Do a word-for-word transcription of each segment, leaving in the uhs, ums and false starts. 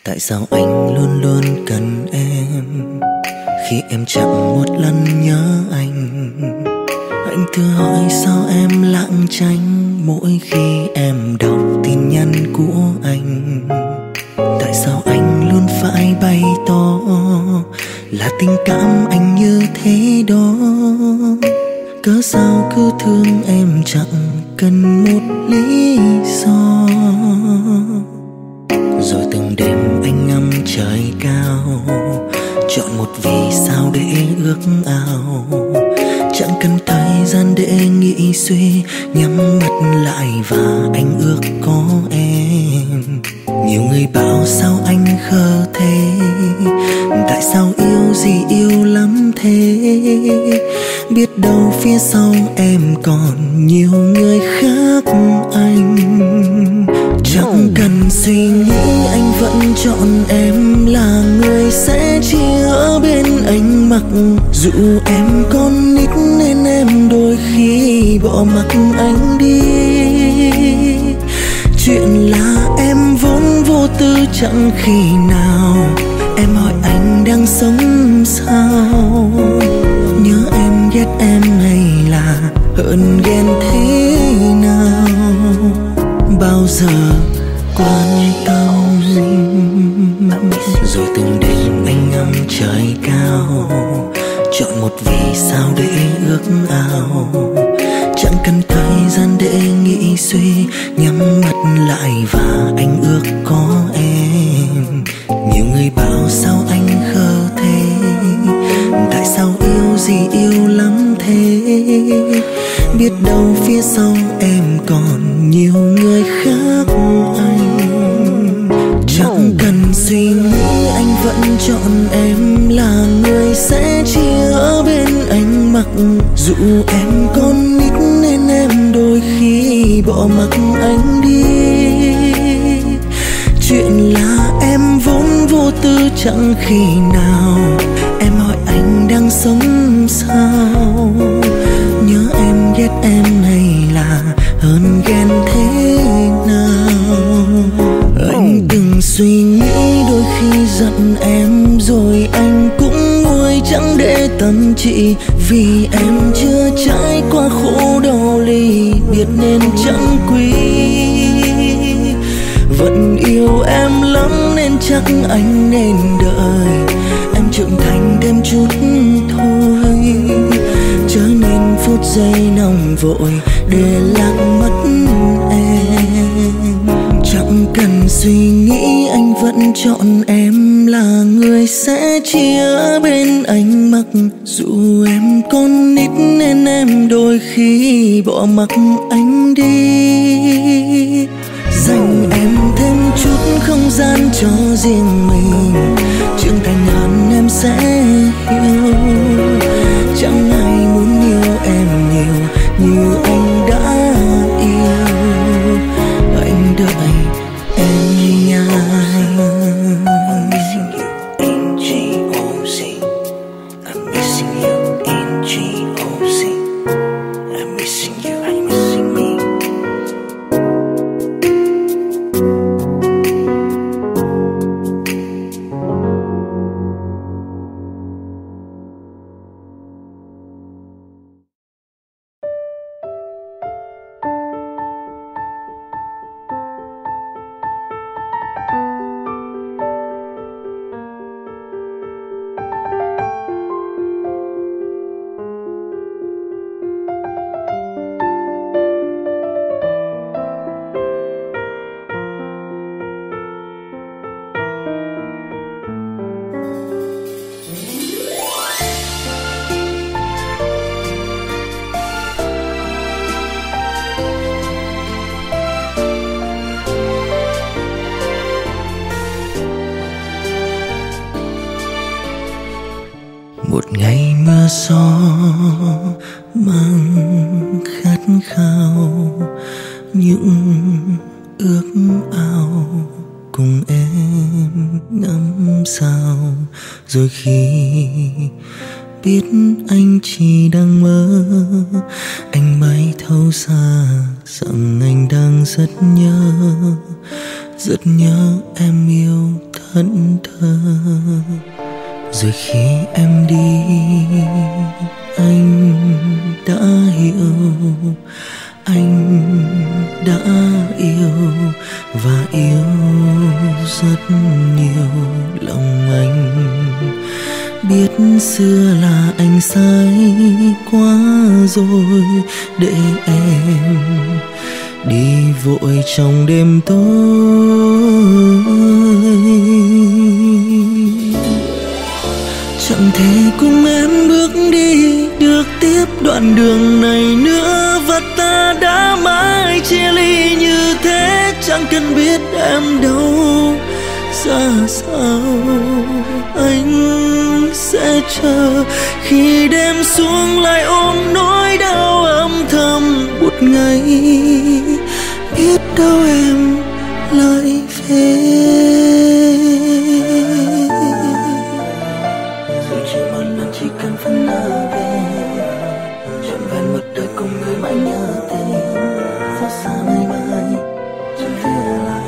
Tại sao anh luôn luôn cần em khi em chẳng một lần nhớ anh? Anh thử hỏi sao em lảng tránh mỗi khi em đọc tin nhắn của anh. Tại sao anh luôn phải bày tỏ là tình cảm anh như thế đó? Cớ sao cứ thương em chẳng cần một lý do? Rồi từng đêm anh ngắm trời cao, chọn một vì sao để ước ao. Chẳng cần thời gian để nghĩ suy, nhắm mắt lại và anh ước có em. Nhiều người bảo sao anh khờ thế, tại sao yêu gì yêu lắm thế? Biết đâu phía sau em còn nhiều người khác anh. Chẳng cần suy nghĩ anh vẫn chọn em là người sẽ chia ở bên anh. Mặc dù em còn nít nên em đôi khi bỏ mặc anh đi. Chuyện là em vốn vô tư chẳng khi nào em hỏi anh đang sống sao. Nhớ em ghét em hay là hờn ghen thế nào? Bao giờ quan tâm? Rồi từng đêm anh ngắm trời cao, chọn một vì sao để ước ao. Chẳng cần thời gian để nghĩ suy, nhắm mắt lại và anh ước có em. Nhiều người bảo sao anh khờ thế, tại sao yêu gì yêu lắm thế? Biết đâu phía sau em còn nhiều người khác anh. Chẳng cần suy nghĩ anh vẫn chọn em là người sẽ chia ở bên anh. Mặc dù em còn nít nên em đôi khi bỏ mặc anh đi. Chuyện là em vốn vô tư chẳng khi nào em hỏi anh đang sống sao. Nhớ em ghét em hay là hờn ghen thế nào? Anh từng suy nghĩ đôi khi giận em rồi anh cũng nguôi chẳng để tâm trị. Vì em chưa trải qua khổ đau ly biệt nên chẳng quý. Vẫn yêu em lắm nên chắc anh nên đợi em trưởng thành thêm chút thôi. Chớ nên phút giây nóng vội để lạc mất em. Chẳng cần suy nghĩ anh vẫn chọn em là người sẽ chia bên anh. Mặc dù em còn nít nên em đôi khi bỏ mặc anh đi. Dành em thêm chút không gian cho riêng mình, trưởng thành hơn em sẽ hiểu. Chẳng ai muốn yêu em nhiều như anh đã yêu. Anh đợi em nha. I'm missing you in G O C. I'm missing you in G O C. I'm missing you, I'm missing me. Một ngày mưa gió mang khát khao, những ước ao cùng em ngắm sao. Rồi khi biết anh chỉ đang mơ, anh mới thấu ra rằng anh đang rất nhớ, rất nhớ em yêu thật. thẫn thờ. Rồi khi em đi anh đã hiểu, anh đã yêu và yêu rất nhiều. Lòng anh biết xưa là anh sai quá rồi, để em đi vội trong đêm tối. Chẳng thể cùng em bước đi được tiếp đoạn đường này nữa, và ta đã mãi chia ly như thế. Chẳng cần biết em đâu ra sao, anh sẽ chờ khi đêm xuống lại ôm nỗi đau âm thầm một ngày. Biết đâu em lại về, rồi chỉ một lần chỉ cần phần nở về, trọn vẹn một đời cùng người mãi nhớ tên. Xót xa mãi mãi chẳng về lại.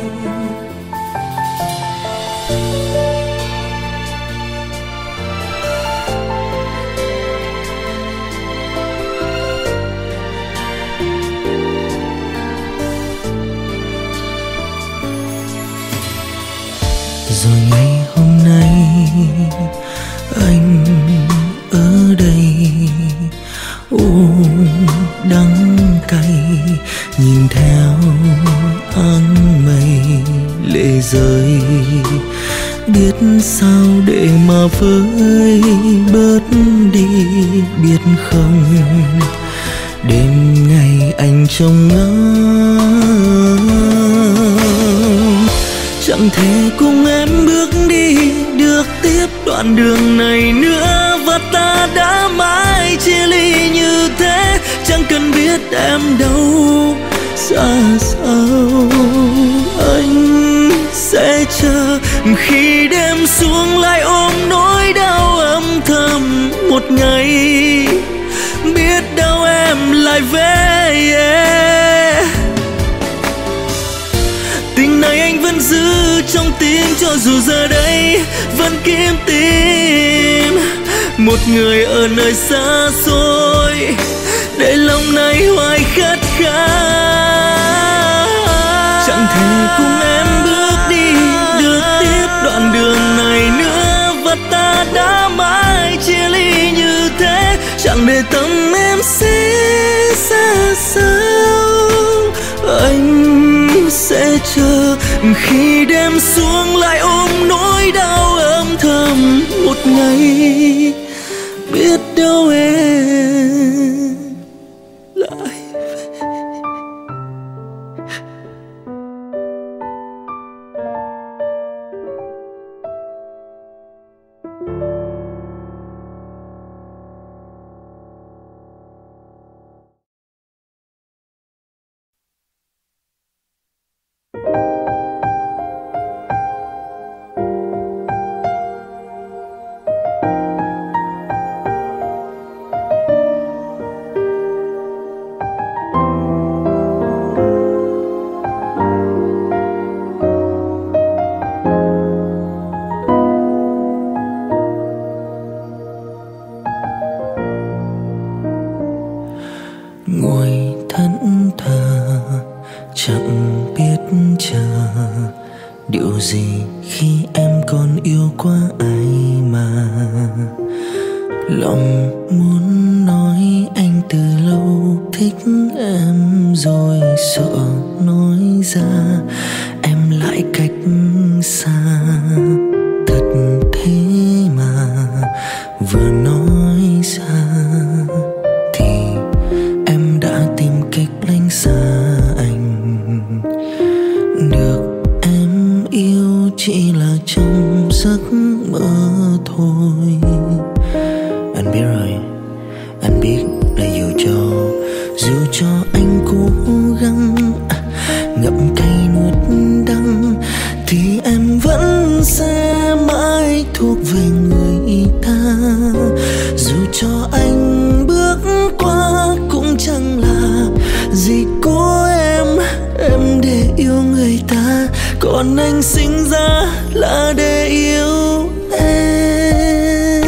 Rồi ngày hôm nay anh ở đây ôm đắng cay, nhìn theo áng mây lệ rơi. Biết sao để mà vơi bớt đi, biết không đêm ngày anh trông ngóng. Chẳng thể cùng em bước đi được tiếp đoạn đường này nữa, và ta đã mãi chia ly như thế. Chẳng cần biết em đâu ra sao, anh sẽ chờ khi đêm xuống lại ôm nỗi đau âm thầm một ngày. Biết đâu em lại về, yeah. Tình này anh vẫn giữ trong tim, cho dù giờ đây vẫn kiếm tìm một người ở nơi xa xôi, để lòng này hoài khát khao. Chẳng thể cùng em bước đi được tiếp đoạn đường này nữa, và ta đã mãi chia ly như thế. Chẳng để tâm em sẽ xa sao, anh sẽ chờ khi đêm xuống lại ôm nỗi đau âm thầm một ngày. Biết đâu em lại ngồi thẫn thờ, chẳng biết chờ điều gì khi em còn yêu quá ai mà. Lòng muốn nói anh từ lâu thích em rồi, sợ nói ra em lại cách xa. Thật thế mà vừa nói ra thì em đã tìm cách lánh xa anh. Được em yêu chỉ là trong giấc mơ thôi. Anh biết rồi, anh biết là dù cho dù cho anh cố gắng ngậm cay nuốt đắng, thì em vẫn sẽ mãi thuộc về người ta. Dù cho anh bước qua cũng chẳng là gì của em, em để yêu người ta. Có còn anh sinh ra là để yêu em.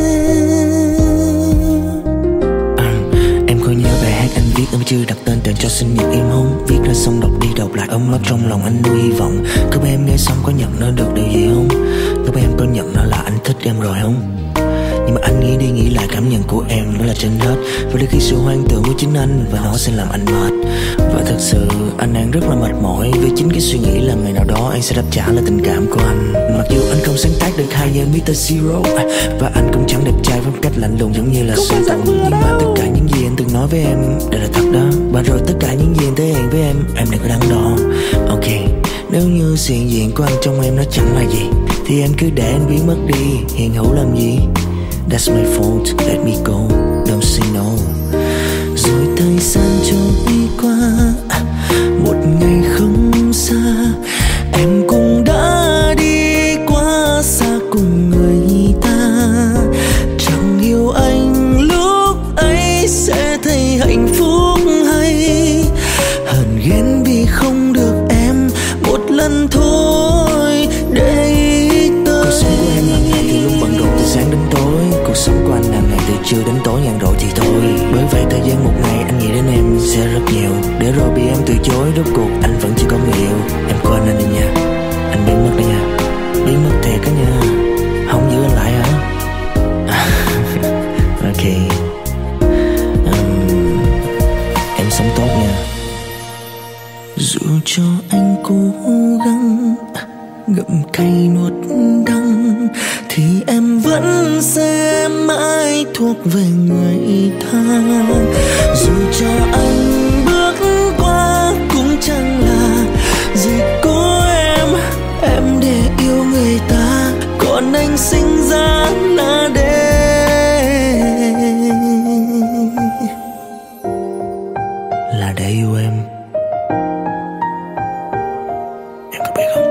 À, em có nhớ bài hát anh viết em chưa đặt tên tên cho sinh nhật em không? Viết ra xong đọc đi đọc lại ấm ấp trong lòng anh nuôi hy vọng. Cứ em nghe xong có nhận nó được điều gì không? Cứ em có nhận nó là anh thích em rồi không? Nhưng mà anh nghĩ đi nghĩ lại cảm nhận của em đó là trên hết. Và đôi khi sự hoang tưởng của chính anh và nó sẽ làm anh mệt. Và thật sự anh đang rất là mệt mỏi vì chính cái suy nghĩ là ngày nào đó anh sẽ đáp trả lại tình cảm của anh. Mặc dù anh không sáng tác được hai giờ mít tơ Zero, và anh cũng chẳng đẹp trai phong cách lạnh lùng giống như là Sơn Tùng. Nhưng mà tất cả những gì anh từng nói với em đều là thật đó. Và rồi tất cả những gì anh thể hiện với em, em đừng có đắn đo. Ok, nếu như sự hiện diện của anh trong em nó chẳng là gì thì em cứ để anh biến mất đi, hiện hữu làm gì. That's my fault, let me go, don't say no. Rồi thời gian trôi qua, một ngày không xa, em cũng đã đi qua xa cùng người ta. Chẳng hiểu anh lúc ấy sẽ thấy hạnh phúc hay hờn ghen vì không được em một lần thôi để ý tới. Cuộc sống của em hàng ngày thì luôn bận rộn từ sáng đến tối. Cuộc sống của anh hàng ngày từ trưa đến tối nhàn rỗi thì thôi. Bởi vậy thời gian một ngày anh nghĩ đến em sẽ rất nhiều. Để rồi bị em từ chối, rốt cuộc anh vẫn chỉ có người yêu. Em quên anh đi nha, anh biến mất đi nha. Biến mất thiệt á nha, không giữ anh lại hả? Ok, um, em sống tốt nha. Dù cho anh cố gắng ngậm cay nuốt đắng thì em vẫn sẽ mãi thuộc về người ta. Dù cho anh bước qua cũng chẳng là gì của em, em để yêu người ta, còn anh sinh ra là để là để yêu em. Em có biết không?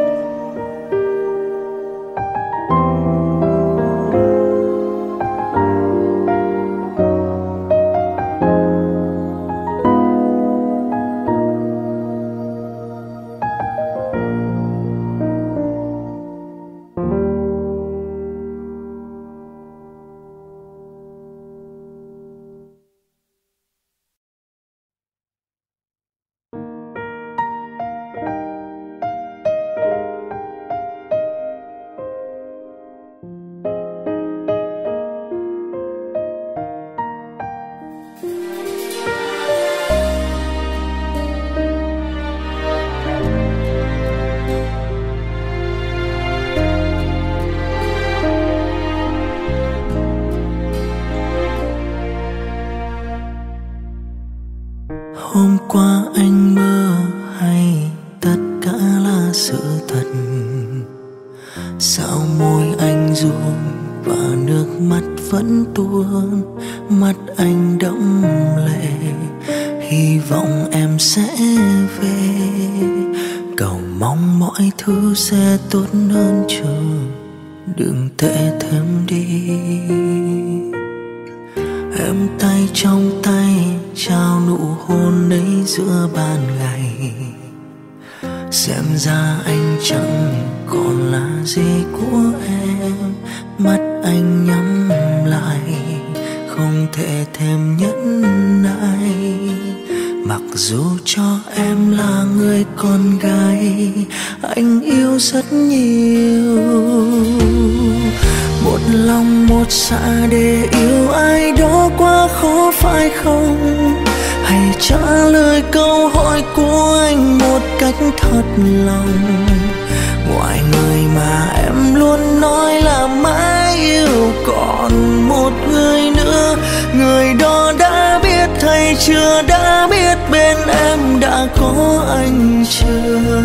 Hôm qua anh mơ hay tất cả là sự thật? Sao môi anh run và nước mắt vẫn tuôn, mắt anh đẫm lệ, hy vọng em sẽ về. Cầu mong mọi thứ sẽ tốt hơn chứ đừng tệ thêm đi. Em tay trong tay trao nụ hôn ấy giữa ban ngày. Xem ra anh chẳng còn là gì của em. Mắt anh nhắm lại, không thể thêm nhẫn nại. Mặc dù cho em là người con gái anh yêu rất nhiều. Một lòng một dạ để yêu ai đó quá khó phải không? Hãy trả lời câu hỏi của anh một cách thật lòng. Ngoài người mà em luôn nói là mãi yêu, còn một người nữa, người đó đã biết hay chưa đã biết bên em đã có anh chưa?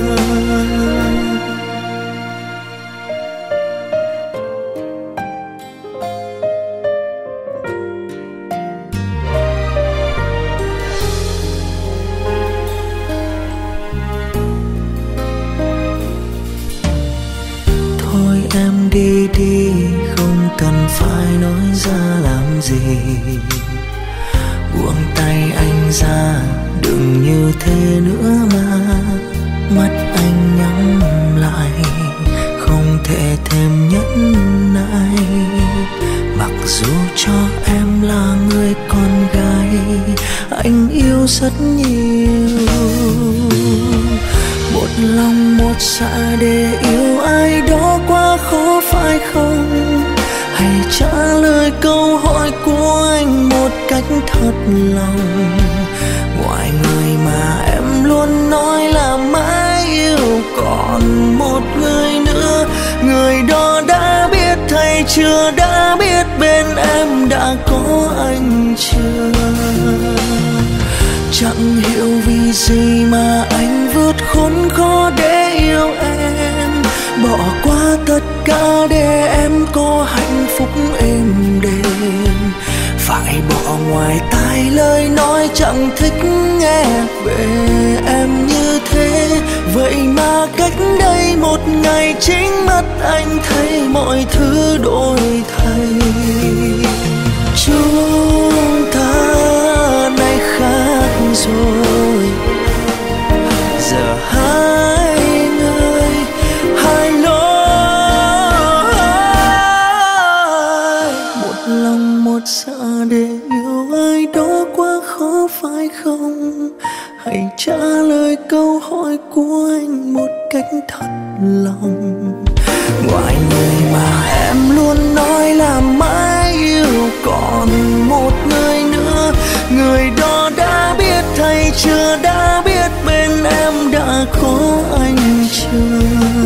Em đi đi không cần phải nói ra làm gì. Buông tay anh ra đừng như thế nữa mà. Mắt anh nhắm rất nhiều. Một lòng một dạ để yêu ai đó quá khó phải không? Hãy trả lời câu hỏi của anh một cách thật lòng. Ngoài người mà em luôn nói là mãi yêu còn một người nữa, người đó đã biết hay chưa, đã biết bên em đã có anh chưa? Chẳng hiểu vì gì mà anh vượt khốn khó để yêu em, bỏ qua tất cả để em có hạnh phúc êm đềm. Phải bỏ ngoài tai lời nói chẳng thích nghe về em như thế. Vậy mà cách đây một ngày chính mắt anh thấy mọi thứ đổi thay. Chúng ta nay khác rồi, giờ hai người hai lối. Một lòng một dạ để yêu ai đó quá khó phải không? Hãy trả lời câu hỏi của anh một cách thật lòng. Ngoài người mà em luôn nói là mãi yêu còn một người nữa, người đó đã biết hay chưa, đã biết bên em đã có anh chưa?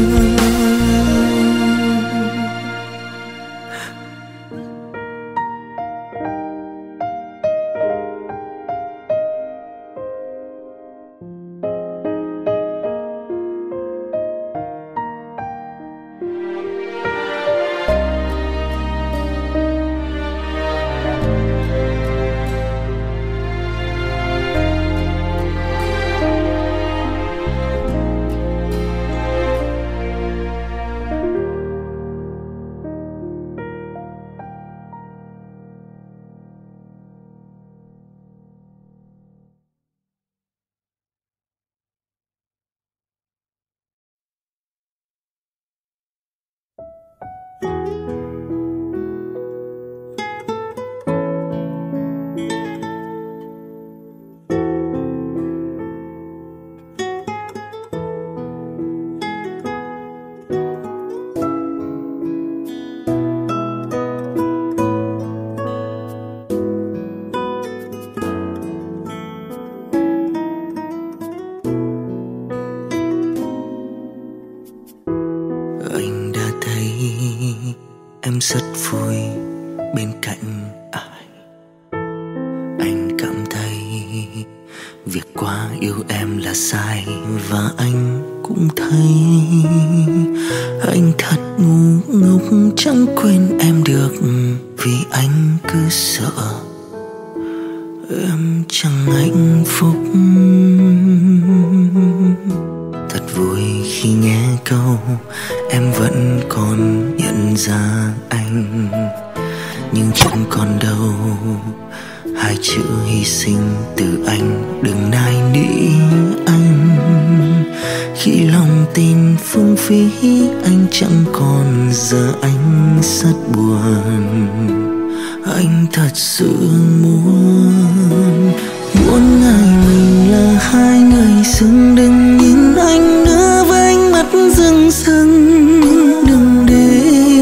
Em rất vui bên cạnh ai. Anh cảm thấy việc quá yêu em là sai, và anh cũng thấy anh thật ngu ngốc chẳng quên em được. Vì anh cứ sợ em chẳng hạnh phúc. Thật vui khi nghe câu em vẫn còn nhận ra anh, nhưng chẳng còn đâu hai chữ hy sinh từ anh. Đừng nài nỉ anh khi lòng tin phung phí, anh chẳng còn giờ anh rất buồn. Anh thật sự muốn muốn ngày mình là hai người xứng. Đừng nhìn anh nữa với ánh mắt rưng rưng, đừng để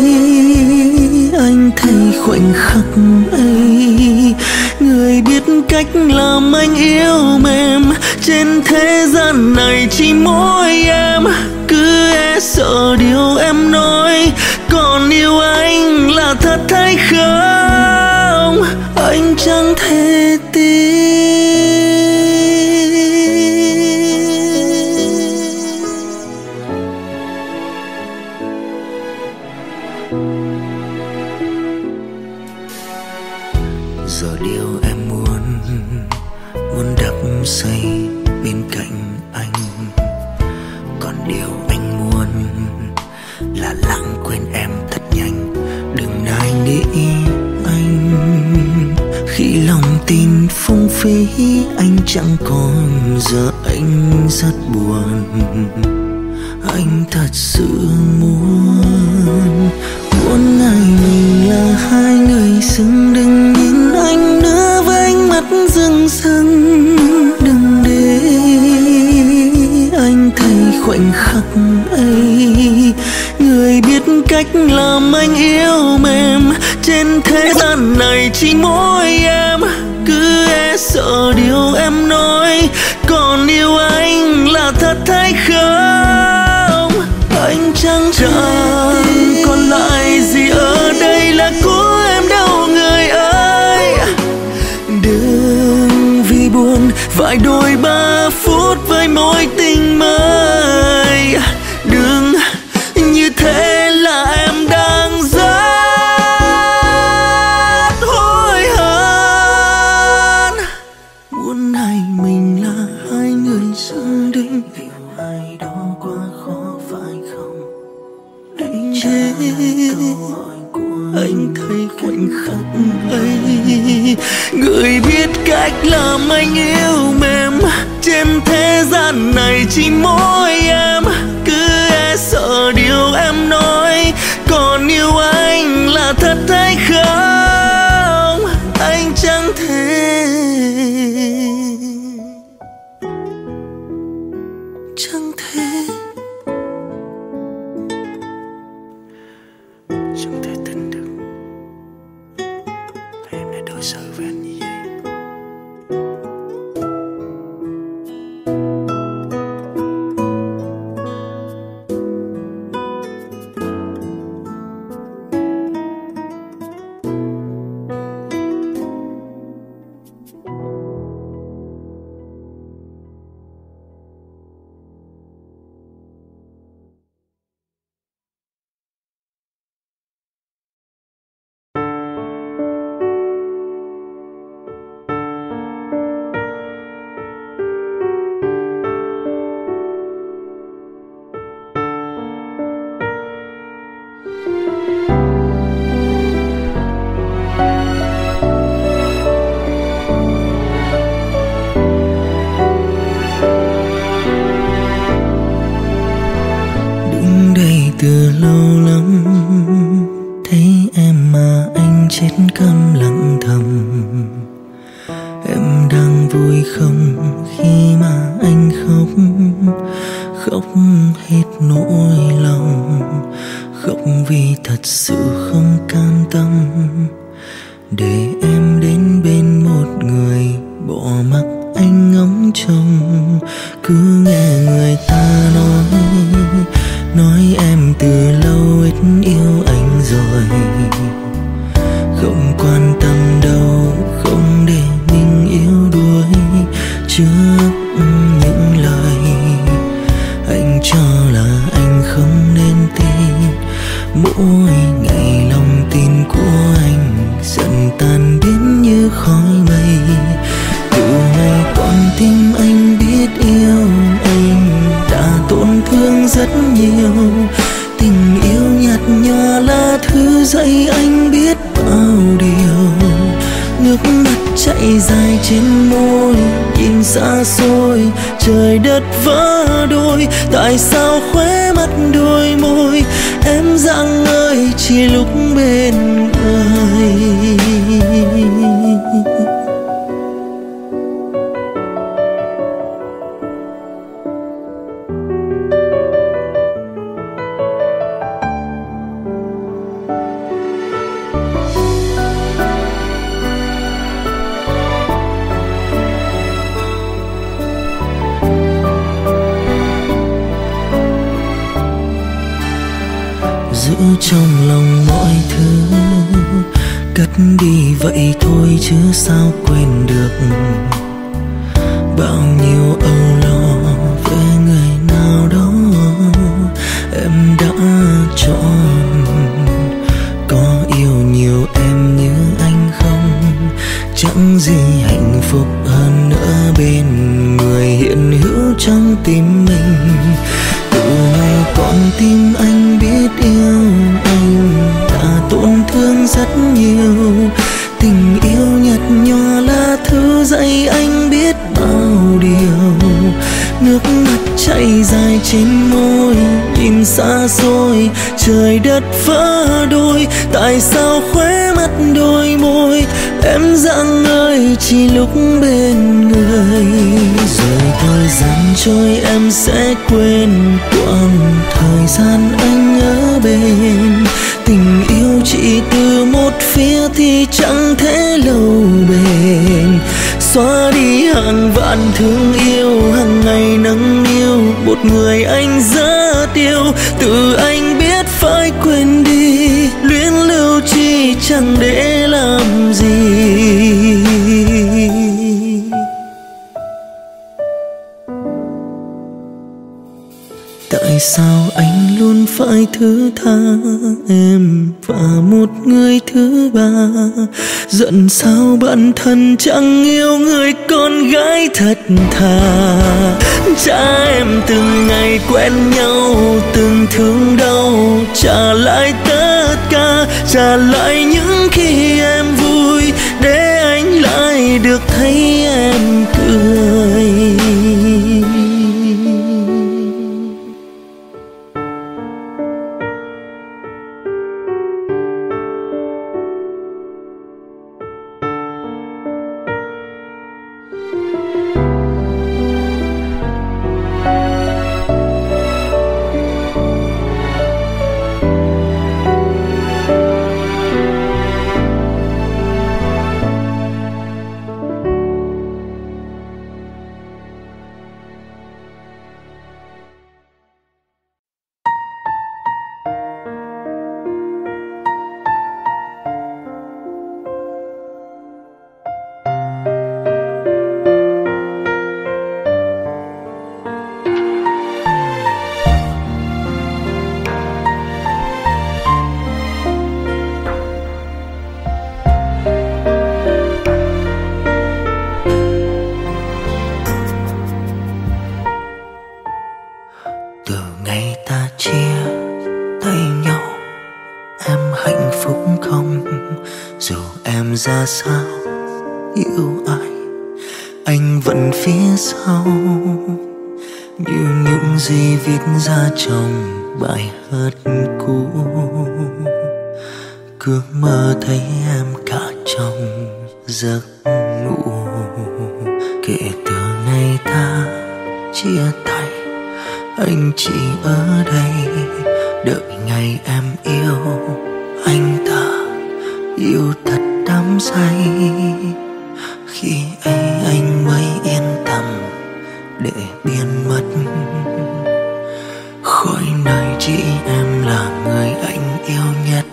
anh thấy khoảnh khắc ấy. Người biết cách làm anh yêu mềm, trên thế gian này chỉ mỗi em. Cứ e sợ điều em nói, còn yêu anh là thật hay không anh chẳng thể tin. Giờ điều em muốn muốn đắp xây bên cạnh anh, còn điều anh muốn là lãng quên em thật nhanh. Đừng nài nỉ anh khi lòng tin phung phí, anh chẳng còn giờ anh rất buồn. Anh thật sự muốn muốn ngày mình là hai người xứng. Đừng nhìn anh nữa với ánh mắt rưng rưng. Đừng để anh thấy khoảnh khắc ấy, người biết cách làm anh yêu mềm. Trên thế gian này chỉ mỗi em, cứ e sợ điều em nói. Còn yêu anh là thật hay không? Anh chẳng chẳng còn lại gì ở đây là của em đâu người ơi. Đừng vì buồn vài đôi ba phút với mối tình mới. Đừng như thế là em đang rất hối hận. Muốn hay mình là hai người dự định, hiểu ai đó quá khó phải không? Anh chết anh thấy khoảnh khắc ấy, người biết cách làm anh yêu mềm. Trên thế gian này chỉ mỗi em, cứ e sợ điều em nói. Còn yêu anh là thật hay không? Anh chẳng thể chẳng thể chẳng thể tin được là em đã đối xử với anh như vậy. Từ lâu lắm thấy em mà anh chết câm lặng thầm. Em đang vui không khi mà anh khóc, khóc hết nỗi lòng, khóc vì thật sự không cam tâm. Để em đến bên một người bỏ mặc anh ngóng trông, cứ nghe người ta nói nói em từ lâu ít yêu anh rồi. Không quan tâm đâu, không để mình yếu đuối trước những lời anh cho là anh không nên tin. Mỗi ngày lòng tin của anh dần tan biến như khói mây. Từ ngày con tim anh biết yêu anh đã tổn thương rất nhiều. Tình yêu nhạt nhòa là thứ dạy anh biết bao điều. Nước mắt chảy dài trên môi, nhìn xa xôi trời đất vỡ đôi. Tại sao khóe mắt đôi môi em rạng ngời chỉ lúc bên người. Giữ trong lòng mọi thứ, cất đi vậy thôi chứ sao quên được. Bao nhiêu âu lo về người nào đó em đã chọn. Có yêu nhiều em như anh không, chẳng gì hạnh phúc hơn nữa bên người hiện hữu trong tim mình. Từ ngày con tim anh biết yêu anh đã tổn thương rất nhiều. Tình yêu nhạt nhòa là thứ dạy anh biết bao điều. Nước mắt chảy dài trên môi, nhìn xa xôi trời đất vỡ đôi. Tại sao khóe mắt đôi môi em rạng ngời chỉ lúc bên người. Rồi thời gian trôi em sẽ quên quãng thời gian anh ở bên. Tình yêu chỉ từ một phía thì chẳng thể lâu bền. Xóa đi hàng vạn thương yêu, hàng ngày nâng niu một người anh rất yêu. Tự anh biết phải quên đi, luyến lưu chi chẳng để làm gì. Tại sao anh luôn phải thứ tha em và một người thứ ba? Giận sao bản thân chẳng yêu người con gái thật thà. Trả em từng ngày quen nhau, từng thương đau, trả lại tất cả, trả lại những khi em vui, để anh lại được thấy em cười. Ra sao yêu ai, anh vẫn phía sau, như những gì viết ra trong bài hát cũ. Cứ mơ thấy em cả trong giấc ngủ. Kể từ ngày ta chia tay, anh chỉ ở đây đợi ngày em yêu. Anh ta yêu thật đắm say, khi ấy anh mới yên tâm để biến mất khỏi nơi chỉ em là người anh yêu nhất.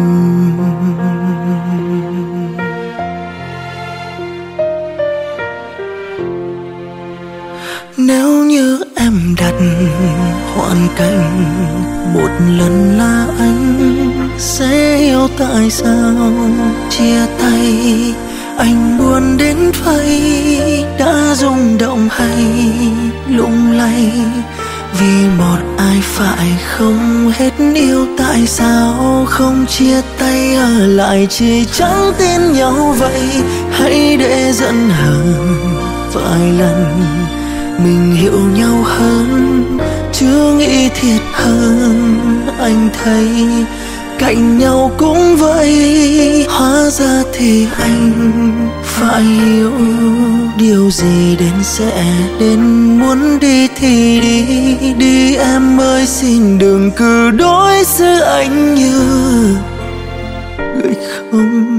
Nếu như em đặt hoàn cảnh một lần là anh sẽ hiểu tại sao chia tay. Anh buồn đến vậy, đã rung động hay lung lay, vì một ai phải không hết yêu. Tại sao không chia tay ở lại chỉ chẳng tin nhau vậy? Hãy để giận hờn vài lần mình hiểu nhau hơn, chưa nghĩ thiệt hơn. Anh thấy cạnh nhau cũng vậy, hóa ra thì anh phải hiểu. Điều gì đến sẽ đến, muốn đi thì đi. Đi em ơi, xin đừng cứ đối xử anh như người không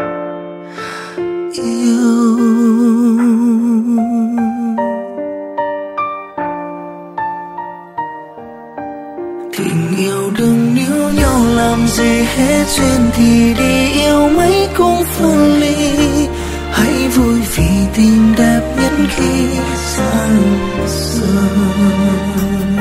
yêu. Tình yêu đừng níu nhau làm gì hết, duyên thì đi yêu mấy cũng phân ly. Hãy vui vì tình đẹp nhất khi sang sương.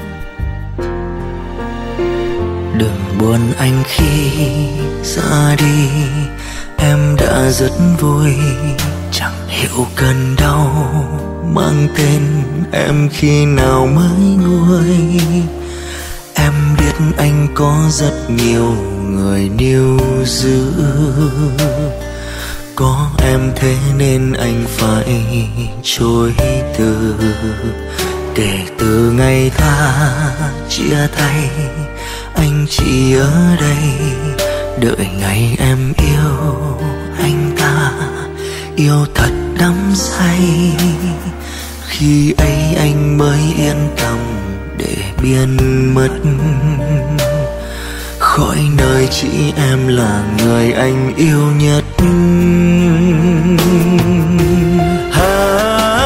Đừng buồn anh khi ra đi, em đã rất vui. Chẳng hiểu cơn đau mang tên em khi nào mới nguôi. Em biết anh có rất nhiều người níu giữ, có em thế nên anh phải chối từ. Kể từ ngày ta chia tay, anh chỉ ở đây đợi ngày em yêu anh ta. yêu thật đắm say. Khi ấy anh mới yên tâm để biến mất khỏi nơi chỉ em là người anh yêu nhất. À,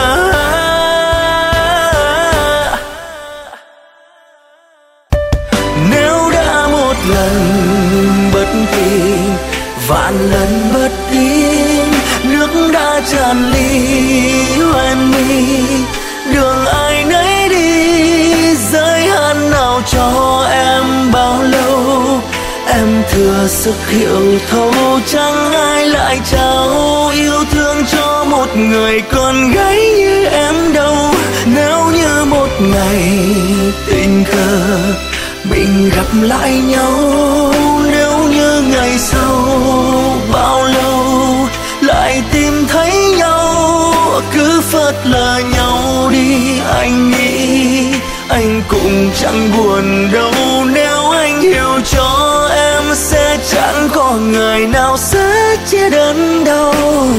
nếu đã một lần bất tin, vạn lần bất tin, nước đã tràn ly hoen mi, đường ai nấy đi, giới hạn nào cho em bao lâu. Em thừa sức hiểu thấu, chẳng ai lại trao yêu thương cho một người con gái như em đâu. Nếu như một ngày tình cờ mình gặp lại nhau, nếu như ngày sau bao lâu lại tìm thấy nhau, cứ phớt lờ nhau đi. Anh nghĩ anh cũng chẳng buồn đâu, nếu anh hiểu cho em sẽ chẳng có người nào sẽ chia đớn đau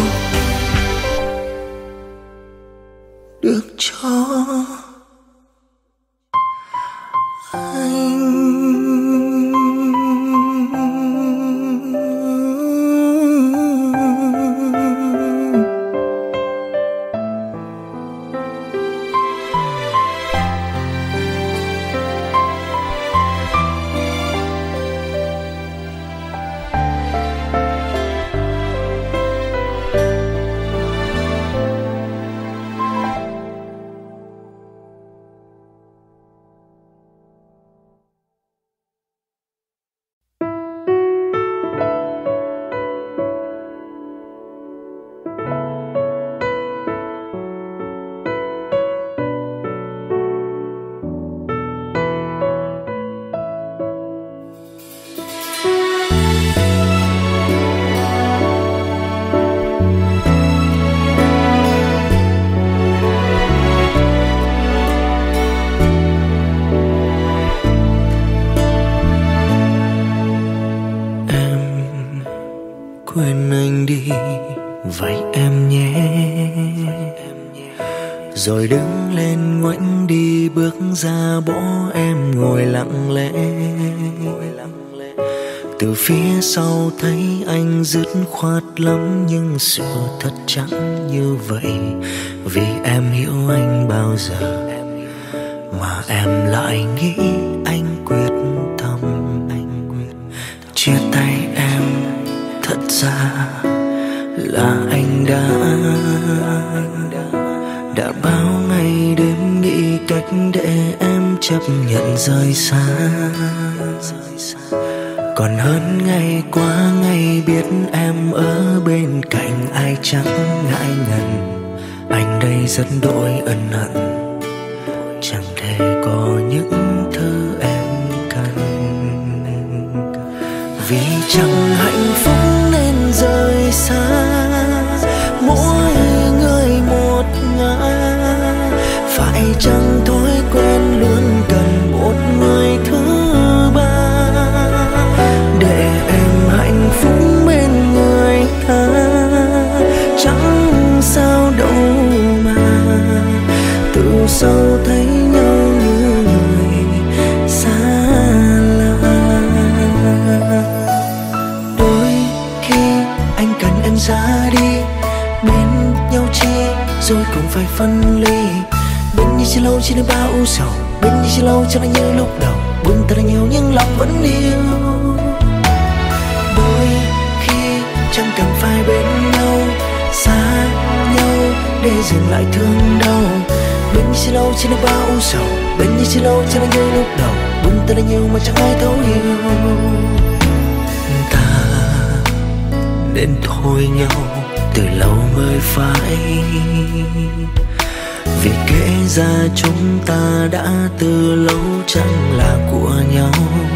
được cho anh. Quên anh đi vậy em nhé, rồi đứng lên ngoảnh đi bước ra bỏ em ngồi lặng lẽ. Từ phía sau thấy anh dứt khoát lắm, nhưng sự thật chẳng như vậy. Vì em hiểu anh bao giờ mà em lại nghĩ anh quyết tâm. Chia tay em thật ra là anh đã đã bao ngày đêm nghĩ cách để em chấp nhận rời xa. Còn hơn ngày qua ngày biết em ở bên cạnh ai chẳng ngại ngần. Anh đây rất đỗi ân hận, chẳng thể có những thứ em cần. Vì chẳng hạnh phúc nên rời xa, mỗi người một ngã. Phải chăng thói quen luôn cần một người thứ ba, để em hạnh phúc bên người ta. Chẳng sao đâu mà từ sau thấy nhau như người xa lạ. Đôi khi anh cần em ra đi, bên nhau chi rồi cũng phải phân ly. Bên như chỉ lâu chỉ là bao ưu sầu, bên như chỉ lâu chẳng là như lúc đầu. Buông ta là nhiều nhưng lòng vẫn yêu. Đôi khi chẳng cần phải bên nhau, xa nhau để dừng lại thương đau. Bên như chỉ lâu chỉ là bao ưu sầu, bên như chỉ lâu chẳng là như lúc đầu. Buông ta là nhiều mà chẳng ai thấu hiểu. Ta nên thôi nhau từ lâu mới phải, vì kể ra chúng ta đã từ lâu chẳng là của nhau.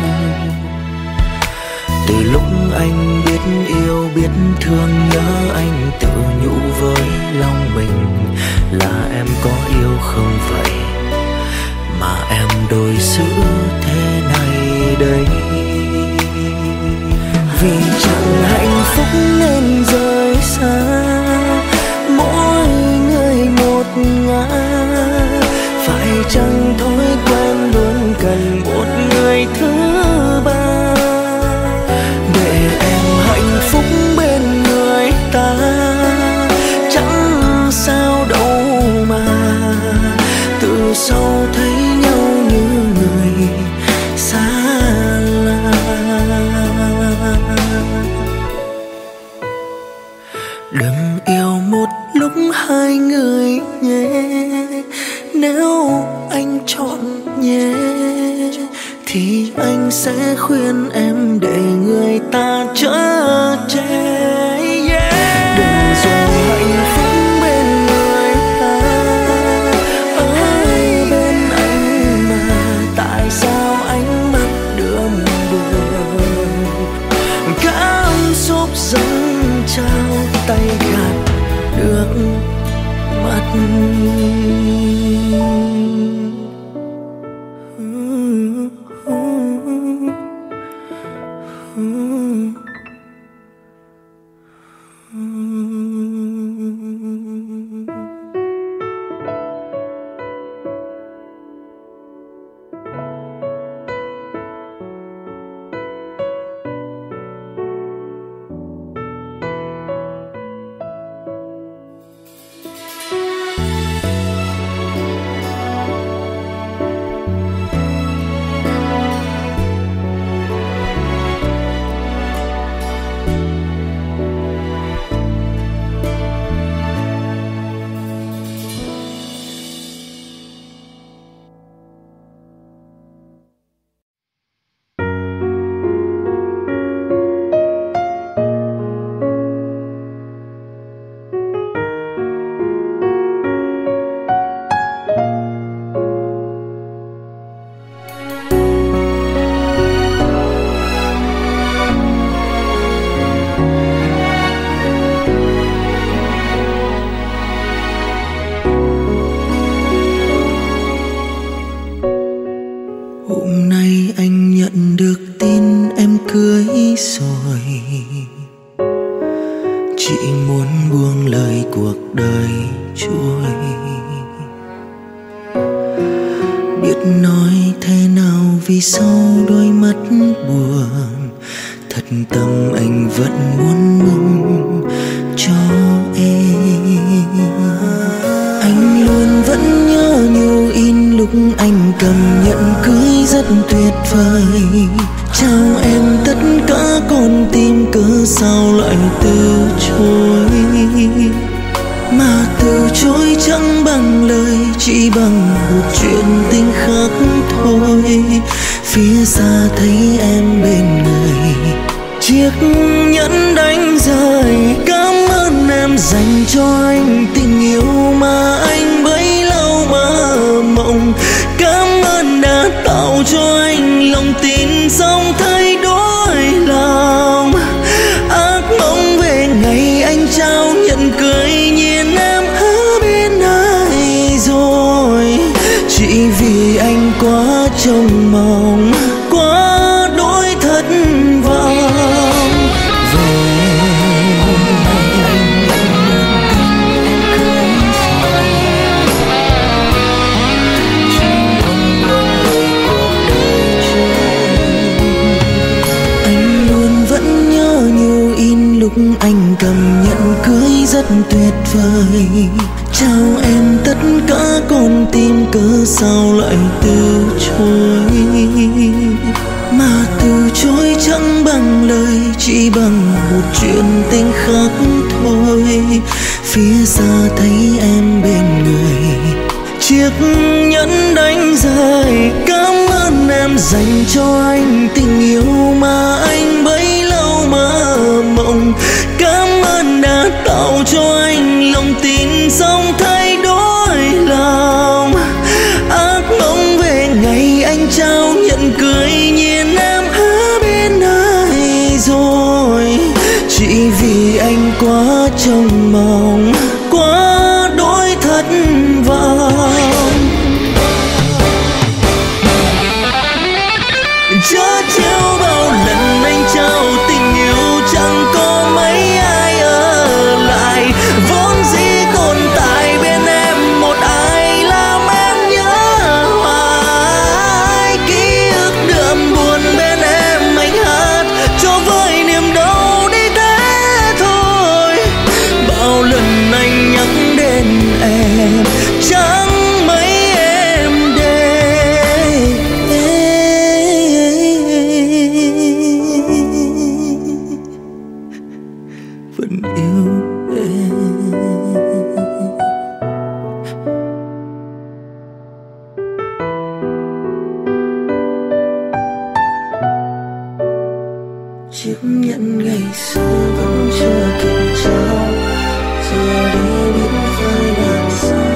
Từ lúc anh biết yêu biết thương nhớ, anh tự nhủ với lòng mình là em có yêu không vậy, mà em đối xử thế này đây. Vì chẳng hạnh phúc nên rời xa, sau thấy nhau như người xa lạ. Đừng yêu một lúc hai người nhé, nếu anh chọn nhé thì anh sẽ khuyên em để người ta chở che. Yeah. Đừng dù hạnh phúc bên người ta, ở bên anh mà tại sao ánh mắt đượm buồn, cảm xúc dâng trao tay gạt nước mắt. Bao lần chiếc nhẫn ngày xưa vẫn chưa kịp trao, giờ đi biết phải làm sao.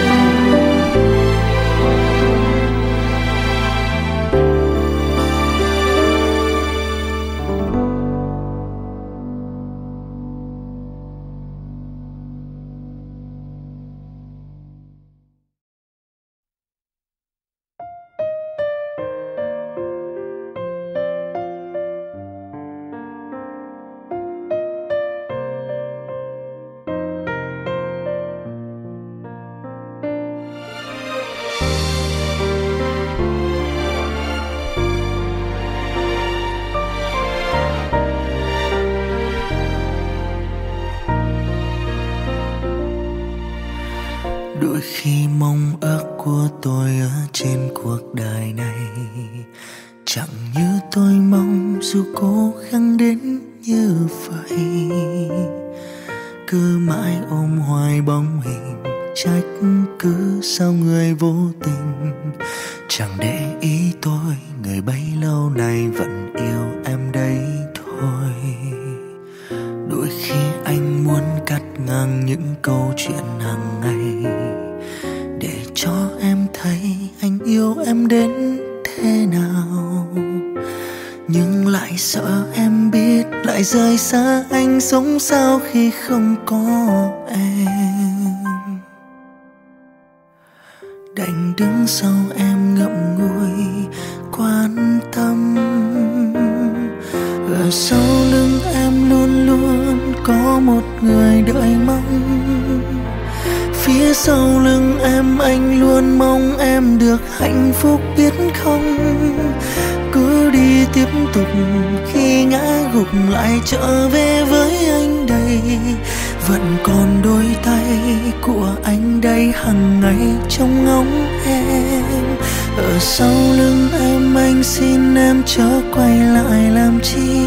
Đôi khi mong ước của tôi ở trên cuộc đời này chẳng như tôi mong, dù cố gắng đến như vậy. Cứ mãi ôm hoài bóng hình, trách cứ sao người vô tình chẳng để ý tôi, người bấy lâu nay vẫn yêu em đấy thôi. Đôi khi anh muốn cắt ngang những câu chuyện hàng ngày để cho em thấy anh yêu em đến thế nào, nhưng lại sợ em biết, lại rời xa anh sống sao khi không có em. Đành đứng sau em ngậm ngùi quan tâm, ở sau lưng em luôn luôn có một người đợi mong. Phía sau lưng em anh luôn mong em được hạnh phúc biết không. Cứ đi tiếp tục, khi ngã gục lại trở về với anh đây. Vẫn còn đôi tay của anh đây hằng ngày trông ngóng em. Ở sau lưng em anh xin em chớ quay lại làm chi.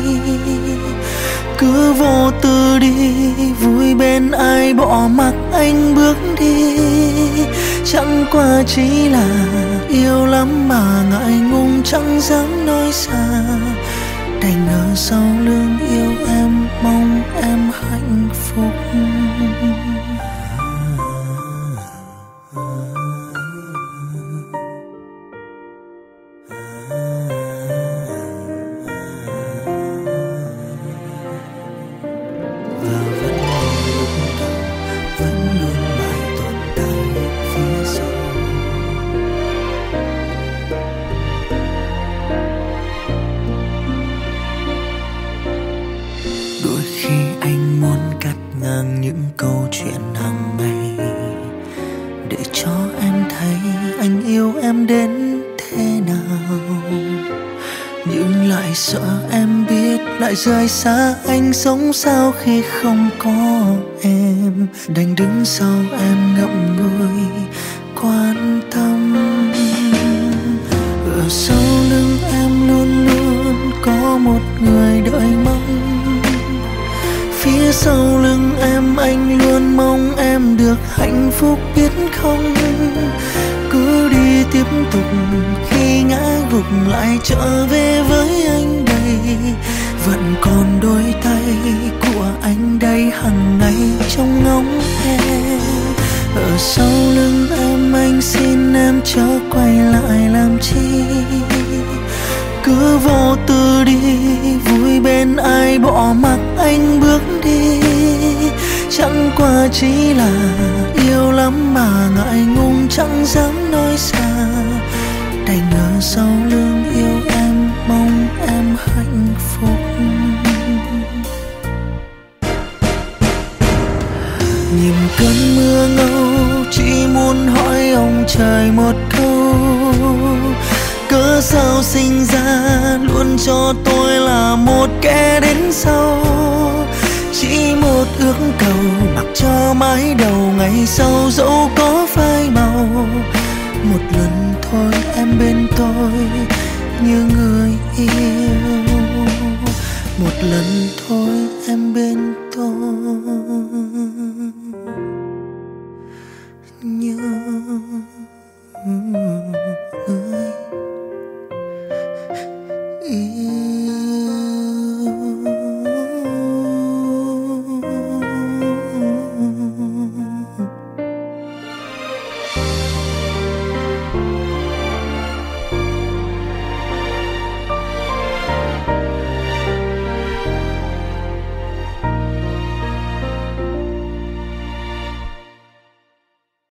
Cứ vô tư đi, vui bên ai bỏ mặc anh bước đi. Chẳng qua chỉ là yêu lắm mà ngại ngùng chẳng dám nói xa. Đành ở sau lưng yêu em, mong em hạnh phúc. Những câu chuyện hàng ngày để cho em thấy anh yêu em đến thế nào, nhưng lại sợ em biết, lại rời xa anh sống sao khi không có em. Đành đứng sau em ngậm ngùi quan tâm, ở sau lưng em luôn luôn có một người đợi mong. Phía sau lưng em anh luôn mong em được hạnh phúc biết không. Cứ đi tiếp tục, khi ngã gục lại trở về với anh đây. Vẫn còn đôi tay của anh đây hằng ngày trông ngóng em. Ở sau lưng em anh xin em chớ quay lại làm chi. Cứ vô tư đi, vui bên ai bỏ mặc anh bước đi. Chẳng qua chỉ là yêu lắm mà ngại ngùng chẳng dám nói xa. Đành ở sau lưng yêu em, mong em hạnh phúc. Nhìn cơn mưa ngâu, chỉ muốn hỏi ông trời một câu. Cớ sao sinh ra luôn cho tôi là một kẻ đến sau. Chỉ một ước cầu mặc cho mái đầu ngày sau dẫu có phai màu. Một lần thôi em bên tôi như người yêu. Một lần thôi em bên